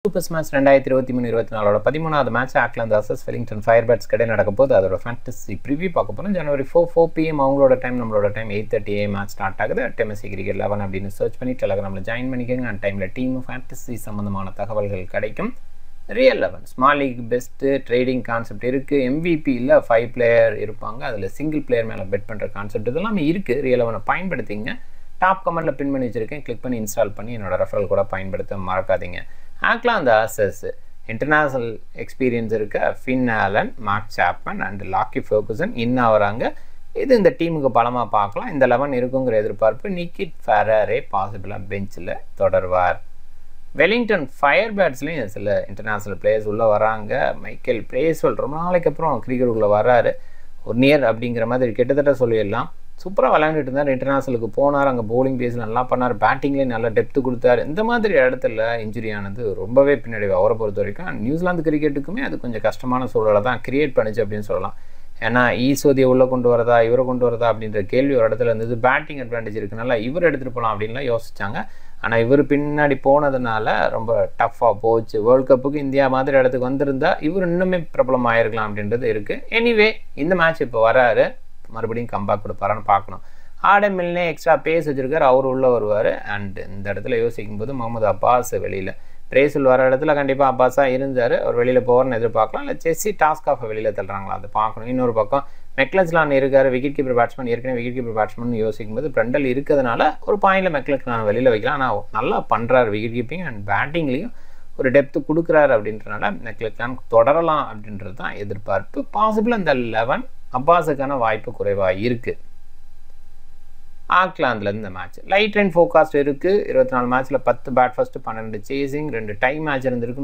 Octopus match 2023-24 13வது match Auckland vs Wellington Firebirds கடை நடக்க போகுது. அதோட ஃபேண்டசி ப்ரிவ்யூ பார்க்க போகிறோம். ஜனவரி 4 PM அவங்களோட டைம், நம்மளோட டைம் 8:30 AM மேட்ச் ஸ்டார்ட் ஆகுது. MSDCRICKET11 அப்படின்னு சர்ச் பண்ணி டெலகிராமில் ஜாயின் பண்ணிக்கோங்க. அந்த டைமில் டீம் ஃபேண்டசி சம்மந்தமான தகவல்கள் கிடைக்கும். Real 11 small league best trading concept இருக்குது. MVP-யில் 5 பிளேயர் இருப்பாங்க. அதில் சிங்கிள் பிளேயர் மேலே பெட் பண்ணுற கான்செப்ட் இதெல்லாமே இருக்குது. ரியல் 11 பயன்படுத்திங்க. டாப் கமெண்ட்டில் பின் பண்ணி வச்சுருக்கேன். கிளிக் பண்ணி இன்ஸ்டால் பண்ணி என்னோட ரெஃபரல் கூட பயன்படுத்த மறக்காதீங்க. ஆக்லாந்து vs இன்டர்நேஷ்னல் எக்ஸ்பீரியன்ஸ் இருக்க Finn Allen, Mark Chapman and Lockie Ferguson வராங்க. இது இந்த டீமுக்கு பலமாக பார்க்கலாம். இந்த 11 இருக்குங்கிற எதிர்பார்ப்பு. நிக்கிட் ஃபெராரே பாசிபிளாக பெஞ்சில் தொடர்வார். வெலிங்டன் ஃபயர்பேர்ட்ஸ்லேயும் சில இன்டர்நேஷ்னல் பிளேயர்ஸ் உள்ளே வராங்க. மைக்கேல் பிரேஸ்வெல் ரொம்ப நாளைக்கு அப்புறம் கிரிக்கெட்டுக்குள்ளே வர்றாரு. ஒரு நியர் அப்படிங்கிற மாதிரி கிட்டத்தட்ட சொல்லிடலாம். சூப்பராக விளையாண்டுட்டு இருந்தார். இன்டர்நேஷ்னலுக்கு போனார். அங்கே போலிங் பேஸில் நல்லா பண்ணார். பேட்டிங்லேயும் நல்லா டெப்த்து கொடுத்தாரு. இந்த மாதிரி இடத்துல இன்ஜுரி ஆனது ரொம்பவே பின்னாடி அவரை பொறுத்த வரைக்கும் நியூசிலாந்து கிரிக்கெட்டுக்குமே அது கொஞ்சம் கஷ்டமான சூழலை தான் கிரியேட் பண்ணிச்சு அப்படின்னு சொல்லலாம். ஏன்னா ஈசோதியை உள்ளே கொண்டு வரதா இவரை கொண்டு வரதா அப்படின்ற கேள்வி ஒரு இடத்துல இருந்தது. பேட்டிங் அட்வான்டேஜ் இருக்குனால இவர் எடுத்துகிட்டு போகலாம் அப்படின்லாம் யோசிச்சாங்க. ஆனால் இவர் பின்னாடி போனதுனால ரொம்ப டஃப்பாக போச்சு. வேர்ல்டு கப்புக்கு இந்தியா மாதிரி இடத்துக்கு வந்திருந்தா இவர் இன்னுமே பிரபலம் ஆகிருக்கலாம் அப்படின்றது இருக்குது. எனிவே இந்த மேட்ச் இப்போ வராரு. மறுபடியும் கம்பேக் கொடுப்பாரான்னு பார்க்கணும். ஆடம் மில்னே எக்ஸ்ட்ரா பேஸ் வச்சுருக்கார். அவர் உள்ளே வருவார். அண்ட் இந்த இடத்துல யோசிக்கும் போது முகமது அப்பாஸ் வெளியில், பிரேசில் வர இடத்துல கண்டிப்பாக அப்பாஸாக இருந்தார். அவர் வெளியில் போகிறன்னு எதிர்பார்க்கலாம். இல்லை செஸ்ஸி டாஸ்க் ஆஃப் வெளியில் தள்ளுறாங்களா அதை பார்க்கணும். இன்னொரு பக்கம் மெக்லஸ்லான் இருக்கார். விக்கெட் கீப்பர் பேட்ஸ்மேன், ஏற்கனவே விக்கெட் கீப்பர் பேட்ஸ்மேன் யோசிக்கும் போது பிரண்டல் இருக்கிறதுனால ஒரு பாயிண்டில் மெக்லஸ்லான் வெளியில் வைக்கலாம். ஆனால் நல்லா பண்ணுறாரு விக்கெட் கீப்பிங் அண்ட் பேட்டிங்லேயும் ஒரு டெப்த்து கொடுக்குறாரு அப்படின்றனால மெக்லஸ்லான் தொடரலாம் அப்படின்றது தான் எதிர்பார்ப்பு. பாசிபிள் அந்த 11 அப்பாஸுக்கான வாய்ப்பு குறைவாக இருக்குது. ஆக்லாந்தில் இந்த மேட்ச் லைட் ரெயின் ஃபோர்காஸ்ட் இருக்குது. 24 மேட்ச்சில் 10 bat first, 12 chasing, 2 tie match இருந்திருக்கு.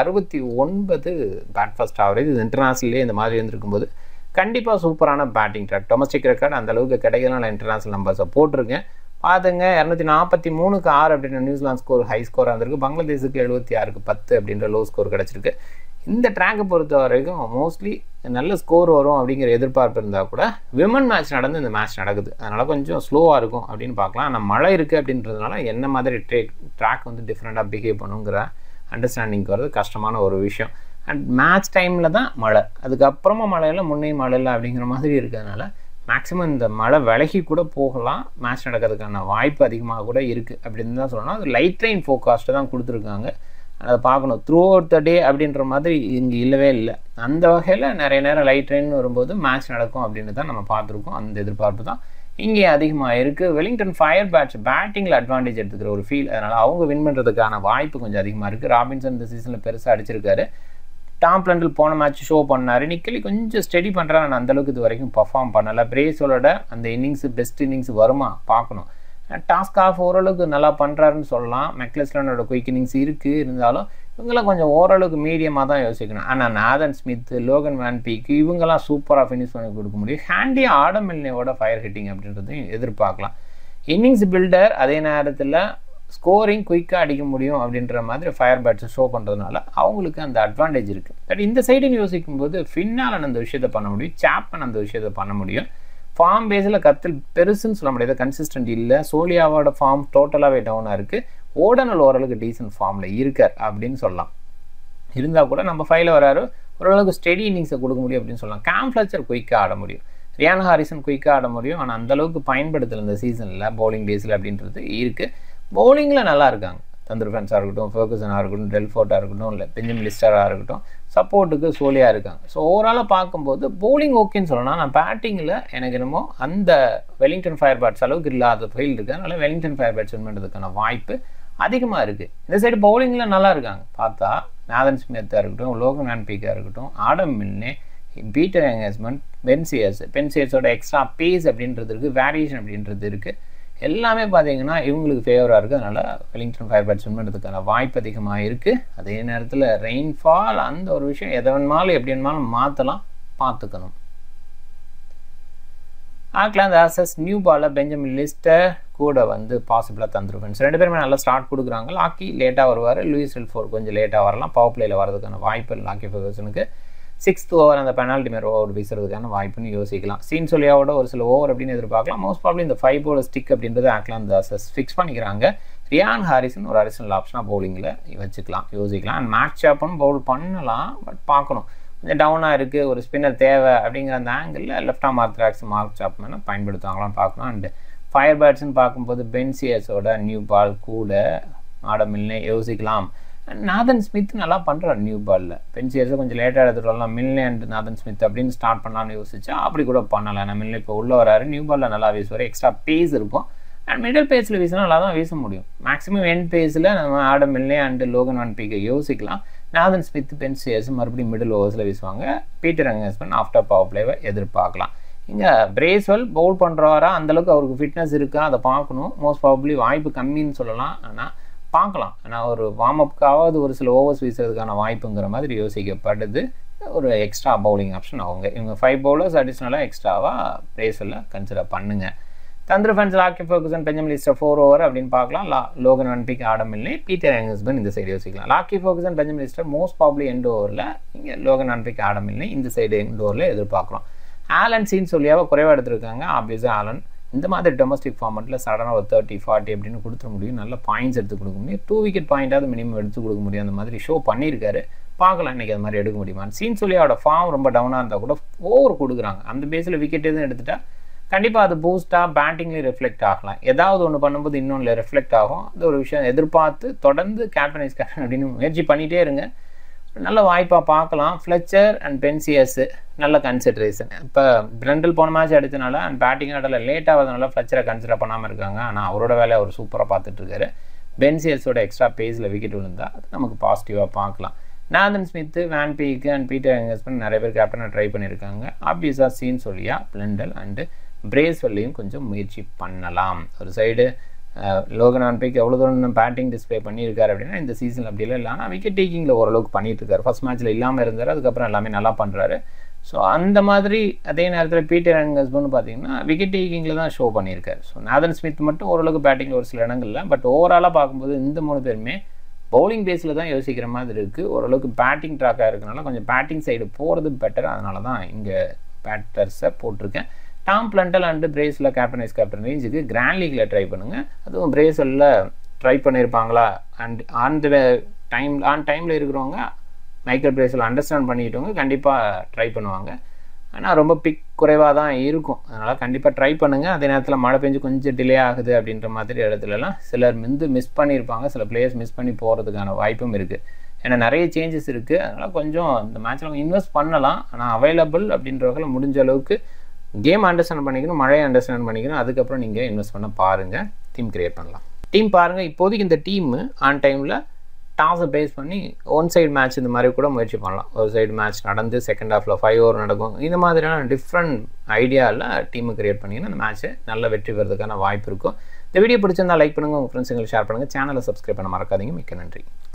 169 பேட் ஃபஸ்ட் ஆவரேஜ். இது இன்டர்நேஷ்னல்லே இந்த மாதிரி இருந்திருக்கும்போது கண்டிப்பாக சூப்பரான பேட்டிங் ட்ராக். டொமஸ்டிக் ரெக்கார்டு அந்தளவுக்கு கிடைக்கலாம். நான் இன்டர்நேஷ்னல் நம்பர்ஸை போட்டிருக்கேன் பார்த்துங்க. 243க்கு 6 அப்படின்ற நியூசிலாந்து ஸ்கோர் ஹை ஸ்கோராக இருந்திருக்கு. பங்களாதேஷுக்கு 76க்கு 10 அப்படின்ற லோ ஸ்கோர் கிடச்சிருக்கு. இந்த ட்ராக்கை பொறுத்த வரைக்கும் மோஸ்ட்லி நல்ல ஸ்கோர் வரும் அப்படிங்கிற எதிர்பார்ப்பு இருந்தால் கூட விமன் மேட்ச் நடந்து இந்த மேட்ச் நடக்குது. அதனால் கொஞ்சம் ஸ்லோவாக இருக்கும் அப்படின்னு பார்க்கலாம். ஆனால் மழை இருக்குது அப்படின்றதுனால என்ன மாதிரி ட்ராக் வந்து டிஃப்ரெண்ட்டாக பிஹேவ் பண்ணுங்கிற அண்டர்ஸ்டாண்டிங்க்கு வரது கஷ்டமான ஒரு விஷயம். அண்ட் மேட்ச் டைமில் தான் மழை, அதுக்கப்புறமா மழையில் முன்னையும் மழை இல்லை அப்படிங்கிற மாதிரி இருக்கிறதுனால மேக்ஸிமம் இந்த மழை விலகி கூட போகலாம். மேட்ச் நடக்கிறதுக்கான வாய்ப்பு அதிகமாக கூட இருக்குது அப்படின்னு தான் சொல்லணும். அது லைட் ரெயின் ஃபோர்காஸ்ட்டை தான் கொடுத்துருக்காங்க. அதை பார்க்கணும். த்ரூ அவுட் த டே அப்படின்ற மாதிரி இங்கே இல்லவே இல்லை. அந்த வகையில் நிறைய நேரம் லைட் ரெயின் வரும்போது மேட்ச் நடக்கும் அப்படின்னு தான் நம்ம பார்த்துருக்கோம். அந்த எதிர்பார்ப்பு தான் இங்கே அதிகமாக இருக்குது. வெலிங்டன் ஃபயர்பேர்ட்ஸ் பேட்டிங்கில் அட்வான்டேஜ் எடுத்துக்கிற ஒரு ஃபீல். அதனால் அவங்க வின் பண்ணுறதுக்கான வாய்ப்பு கொஞ்சம் அதிகமாக இருக்குது. ராபின்சன் இந்த சீசனில் பெருசாக அடிச்சிருக்காரு. டாம் பிளண்டில் போன மேட்ச் ஷோ பண்ணார். நிக்கலி கொஞ்சம் ஸ்டடி பண்ணுறாரு. ஆனால் அந்தளவுக்கு இது வரைக்கும் பர்ஃபார்ம் பண்ணலை. பிரேஸோட அந்த இன்னிங்ஸ் பெஸ்ட் இன்னிங்ஸ் வருமா பார்க்கணும். டாஸ்க் ஆஃப் ஓரளவுக்கு நல்லா பண்ணுறாருன்னு சொல்லலாம். மெக்லஸ்லானோட குயிக் இன்னிங்ஸ் இருக்குது. இருந்தாலும் இவங்கெல்லாம் கொஞ்சம் ஓரளவுக்கு மீடியமாக தான் யோசிக்கணும். ஆனால் Nathan Smith, Logan van Beek இவங்கெல்லாம் சூப்பராக ஃபினிஷ் பண்ணி கொடுக்க முடியும். ஹேண்டியாக ஆடம் மில்னேவோட ஃபயர் ஹிட்டிங் அப்படின்றதையும் எதிர்பார்க்கலாம். இன்னிங்ஸ் பில்டர், அதே நேரத்தில் ஸ்கோரிங் குயிக்காக அடிக்க முடியும் அப்படின்ற மாதிரி ஃபயர்பேர்ட்ஸ் ஷோ பண்ணுறதுனால அவங்களுக்கு அந்த அட்வான்டேஜ் இருக்குது. பட் இந்த சைடுன்னு யோசிக்கும்போது ஃபின்னாலன் அந்த விஷயத்தை பண்ண முடியும். சாப்மன் அந்த விஷயத்தை பண்ண முடியும். ஃபார்ம் பேஸில் கத்தில் பெருசுன்னு சொல்ல முடியாது, கன்சிஸ்டன்ட் இல்லை. சோலியாவோட ஃபார்ம் டோட்டலாகவே டவுனாக இருக்குது. ஓடனல் ஓரளவுக்கு டீசன்ட் ஃபார்மில் இருக்கார் அப்படின்னு சொல்லலாம். இருந்தால் கூட நம்ம ஃபைல வராரு, ஓரளவுக்கு ஸ்டெடி இன்னிங்ஸை கொடுக்க முடியும் அப்படின்னு சொல்லலாம். கேம் ஃப்ளச்சர் குயிக்காக ஆட முடியும். ரியான் ஹாரிசன் குயிக்காக ஆட முடியும். ஆனால் அந்தளவுக்கு பயன்படுத்தலை இந்த சீசனில் பவுலிங் பேஸில் அப்படின்றது இருக்குது. பவுலிங்கில் நல்லா இருக்காங்க. தந்துர் ஃபேன்ஸாக இருக்கட்டும், ஃபெர்குசனாக இருக்கட்டும், டெல்ஃபோர்ட்டாக இருக்கட்டும், இல்லை பெஞ்சமின் லிஸ்டராக இருக்கட்டும், சப்போர்ட்டுக்கு சோலியாக இருக்காங்க. ஸோ ஓவராலாக பார்க்கும்போது பவுலிங் ஓகேன்னு சொல்லலாம். நான் பேட்டிங்கில் எனக்கு என்னமோ அந்த வெலிங்டன் ஃபயர்பேர்ட்ஸ் அளவுக்கு இல்லாத ஃபீல் இருக்குது. அதனால் வெலிங்டன் ஃபயர்பேர்ட்ஸ் வின் பண்ணுறதுக்கான வாய்ப்பு அதிகமாக இருக்குது. இந்த சைடு பவுலிங்கில் நல்லா இருக்காங்க. பார்த்தா நாதன் ஸ்மித்தாக இருக்கட்டும், லோகன் வேன் பீக்காக இருக்கட்டும், ஆடம் மில்னே, பீட்டர் எங்கேஜ்மெண்ட், பென்சியர்ஸோட எக்ஸ்ட்ரா பேஸ் அப்படின்றது இருக்குது, வேரியேஷன் அப்படின்றது இருக்குது. எல்லாமே பார்த்தீங்கன்னா இவங்களுக்கு ஃபேவராக இருக்குது. அதனால் வெலிங்டன் ஃபயர்பேர்ட்ஸ் வின் பண்ணுறதுக்கான வாய்ப்பு அதிகமாக இருக்குது. அதே நேரத்தில் ரெயின்ஃபால் அந்த ஒரு விஷயம் எதை வேணுமாலும் எப்படி வேணுமாலும் மாற்றலாம், பார்த்துக்கணும். ஆக்லாந்து vs நியூ பாலில் பெஞ்சமின் லிஸ்டர் கூட வந்து பாசிபிளாக தந்துருவேன். 2 பேருமே நல்லா ஸ்டார்ட் கொடுக்குறாங்க. லாக்கி லேட்டாக வருவார், லூயிஸ் ரெல்ஃபோர்ட் கொஞ்சம் லேட்டாக வரலாம். பவர் பிளேயில் வரதுக்கான வாய்ப்பு லாக்கி ஃபெர்குசனுக்கு. 6th ஓவர் அந்த பெனால்ட்டி மேலே ஓவர் வீசுறதுக்கான வாய்ப்புன்னு யோசிக்கலாம். சீன் சொல்லியாவோட ஒரு சில ஓவர் அப்படின்னு எதிர்பார்க்கலாம். மோஸ்ட் ப்ராப்ளி இந்த 5 bowler ஸ்டிக் அப்படின்றது ஆக்லாந்து vs ஃபிக்ஸ் பண்ணிக்கிறாங்க. ரியான் ஹாரிசன் ஒரு அடிஷனல் ஆப்ஷனாக பவுலிங்கில் வச்சுக்கலாம், யோசிக்கலாம். அண்ட் மேட்ச் ஆப்பும் பவுல் பண்ணலாம், பட் பார்க்கணும் கொஞ்சம் டவுனாக இருக்குது, ஒரு ஸ்பின்னர் தேவை அப்படிங்கிற அந்த ஆங்கிளில் லெஃப்ட் ஆர்ம் ஆர்த்தடாக்ஸ் மார்க் ஆப் வேணால் பயன்படுத்துவாங்களான்னு பார்க்கணும். அண்டு ஃபயர்பேர்ட்ஸ்னு பார்க்கும்போது பென்சியஸோட நியூ பால் கூட ஆடமில்னே யோசிக்கலாம். நாதன் ஸ்மித் நல்லா பண்ணுறாரு நியூ பாலில், பென்சியஸை கொஞ்சம் லேட்டாக எடுத்துகிட்டு வரலாம், மில்லே அண்ட் நாதன் ஸ்மித் அப்படின்னு ஸ்டார்ட் பண்ணலான்னு யோசிச்சா அப்படி கூட பண்ணலாம். நான் மில்லே இப்போ உள்ளே வராரு, நியூ பாலில் நல்லா வீசுவார், எக்ஸ்ட்ரா பேஸ் இருக்கும். அண்ட் மிடில் பேஸில் வீசினா நல்லா தான் வீச முடியும். மேக்ஸிமம் எண்ட் பேஸில் நம்ம Adam Milne and Logan van பீக்கை யோசிக்கலாம். நாதன் ஸ்மித் பென்சியஸ் மறுபடியும் மிடில் ஓவர்ஸில் வீசுவாங்க. பீட்டர் அங்கஸ்மன் ஆஃப்டர் பவர் பிளேவை எதிர்பார்க்கலாம். இங்கே பிரேஸ்வெல் பவுல் பண்ணுறவரா அந்தளவுக்கு அவருக்கு ஃபிட்னஸ் இருக்கா அதை பார்க்கணும். மோஸ்ட் ப்ராபப்ளி வாய்ப்பு கம்மின்னு சொல்லலாம், ஆனால் பார்க்கலாம். ஆனால் ஒரு வார்ம் அப்புக்காவது ஒரு சில ஓவர்ஸ் வீசுறதுக்கான வாய்ப்புங்கிற மாதிரி யோசிக்கப்படுது. ஒரு எக்ஸ்ட்ரா பவுலிங் ஆப்ஷன் இவங்க 5 பவுலர்ஸ் அடிஷ்னலாக எக்ஸ்ட்ராவாக பிரேஸ்வெல்ல கன்சிடர் பண்ணுங்கள். தந்திர fans Lockie Ferguson Benjamin Lister 4 over அப்படின்னு பார்க்கலாம். Logan van Beek Adam Milne, Peter அங்கஸ்மன் இந்த சைடு யோசிக்கலாம். Lockie Ferguson Benjamin Lister most probably end ஓவரில் இங்கே லோகன் வான் பீக் ஆடமில்லே இந்த சைடு எண்ட் ஓவரில் எதிர்பார்க்குறோம். ஆலன் சீன் சொல்லியாவ குறைவாக எடுத்திருக்காங்க. ஆப்வியஸாக ஆலன் இந்த மாதிரி டொமஸ்டிக் ஃபார்மெட்டில் சடனாக ஒரு 30-40 அப்படின்னு கொடுத்துட முடியும், நல்ல பாயிண்ட்ஸ் எடுத்து கொடுக்க முடியும், 2 விக்கெட் பாயிண்ட்டாவது மினிமம் எடுத்து கொடுக்க முடியும். அந்த மாதிரி ஷோ பண்ணியிருக்காரு, பார்க்கலாம் இன்றைக்கி அது மாதிரி எடுக்க முடியுமா. சீன் சொல்லியோட ஃபார்ம் ரொம்ப டவுனாக இருந்தால் கூட ஓவர் கொடுக்குறாங்க, அந்த பேஸில் விக்கெட் எதுவும் எடுத்துட்டா கண்டிப்பாக அது பூஸ்ட்டாக பேட்டிங்லேயும் ரிஃப்ளெக்ட் ஆகலாம். ஏதாவது ஒன்று பண்ணும்போது இன்னொன்று ரிஃப்ளெக்ட் ஆகும். அது ஒரு விஷயம் எதிர்பார்த்து தொடர்ந்து கேப்டன் வைஸ் கேப்டன் அப்படின்னு முயற்சி பண்ணிகிட்டே இருங்க, நல்ல வாய்ப்பாக பார்க்கலாம். ஃப்ளெச்சர் அண்ட் பென்சியஸ் நல்ல கன்சிடரேஷன். இப்போ பிரண்டல் போன மேட்ச் அடித்தனால அண்ட் பேட்டிங் ஆடல லேட் ஆகிறதுனால ஃப்ளெச்சரை கன்சிடர் பண்ணாமல் இருக்காங்க. ஆனால் அவரோட வேலையை அவர் சூப்பராக பார்த்துட்ருக்காரு. பென்சியஸோட எக்ஸ்ட்ரா பேஸில் விக்கெட் விழுந்தால் அது நமக்கு பாசிட்டிவாக பார்க்கலாம். Nathan Smith, van Beek and Peter அங்கஸ்மன் நிறைய பேர் கேப்டனை ட்ரை பண்ணியிருக்காங்க. ஆப்வியஸாக சீன் சொல்லியா பிளண்டல் அண்டு பிரேஸ்வெல்லையும் கொஞ்சம் முயற்சி பண்ணலாம். ஒரு சைடு லோகன் வான் பீக் எவ்வளோ தூரம் பேட்டிங் டிஸ்பிளே பண்ணியிருக்காரு அப்படின்னா இந்த சீசன் அப்படிலாம் இல்லை, ஆனால் விக்கெட் டேக்கிங்கில் ஓரளவுக்கு பண்ணிட்டு இருக்காரு. ஃபர்ஸ்ட் மேட்ச்சில் இல்லாமல் இருந்தார், அதுக்கப்புறம் எல்லாமே நல்லா பண்ணுறாரு. ஸோ அந்த மாதிரி அதே நேரத்தில் பீட்டர் அங்கஸ்மன் பார்த்தீங்கன்னா விக்கெட் டேக்கிங்கில் தான் ஷோ பண்ணியிருக்காரு. ஸோ நாதன் ஸ்மித் மட்டும் ஓரளவுக்கு பேட்டிங் ஒரு சில இடங்களில், பட் ஓவராலாக பார்க்கும்போது இந்த 3 பேருமே பவுலிங் பேஸில் தான் யோசிக்கிற மாதிரி இருக்குது. ஓரளவுக்கு பேட்டிங் ட்ராக்காக இருக்கனால கொஞ்சம் பேட்டிங் சைடு போகிறது பெட்டர், அதனால தான் இங்கே பேட்டர்ஸை போட்டிருக்கேன். Tom Blundell and Bracewell captain vice captain ரேஞ்சுக்கு கிராண்ட் லீக்கில் ட்ரை பண்ணுங்கள். அதுவும் பிரேஸ்வெல்ல ட்ரை பண்ணியிருப்பாங்களா அண்ட் ஆன் டைமில் இருக்கிறவங்க மைக்கேல் பிரேஸ்வெல் அண்டர்ஸ்டாண்ட் பண்ணிக்கிட்டவங்க கண்டிப்பாக ட்ரை பண்ணுவாங்க. ஆனால் ரொம்ப பிக் குறைவாக தான் இருக்கும், அதனால் கண்டிப்பாக ட்ரை பண்ணுங்கள். அதே நேரத்தில் மழை பெஞ்சு கொஞ்சம் டிலே ஆகுது அப்படின்ற மாதிரி இடத்துலலாம் சிலர் மிஸ் பண்ணியிருப்பாங்க, சில பிளேயர்ஸ் மிஸ் பண்ணி போகிறதுக்கான வாய்ப்பும் இருக்குது. ஏன்னா நிறைய சேஞ்சஸ் இருக்குது, அதனால் கொஞ்சம் இந்த மேட்ச்சில் இன்வெஸ்ட் பண்ணலாம். ஆனால் அவைலபிள் அப்படின்ற வகையில் முடிஞ்ச அளவுக்கு கேம் அண்டர்ஸ்டாண்ட் பண்ணிக்கணும், மழையை அண்டர்ஸ்டாண்ட் பண்ணிக்கணும், அதுக்கப்புறம் நீங்கள் இன்வெஸ்ட் பண்ண பாருங்கள், டீம் கிரியேட் பண்ணலாம். டீம் பாருங்கள், இப்போதைக்கு இந்த டீம் ஆன் டைமில் டாஸை பேஸ் பண்ணி ஒன் சைடு மேட்ச் இந்த மாதிரி கூட முயற்சி பண்ணலாம். ஒரு சைடு மேட்ச் நடந்து செகண்ட் ஹாஃபில் 5 ஓவர் நடக்கும், இந்த மாதிரியான டிஃப்ரெண்ட் ஐடியாவில் டீமை கிரியேட் பண்ணிங்கன்னா அந்த மேட்ச்சை நல்ல வெற்றி பெறதுக்கான வாய்ப்பு இருக்கும். இந்த வீடியோ பிடிச்சிருந்தால் லைக் பண்ணுங்கள், உங்கள் ஃப்ரெண்ட்ஸுங்களுக்கு ஷேர் பண்ணுங்கள், சேனலை சப்ஸ்கிரைப் பண்ண மறக்காதீங்க. மிக்க நன்றி.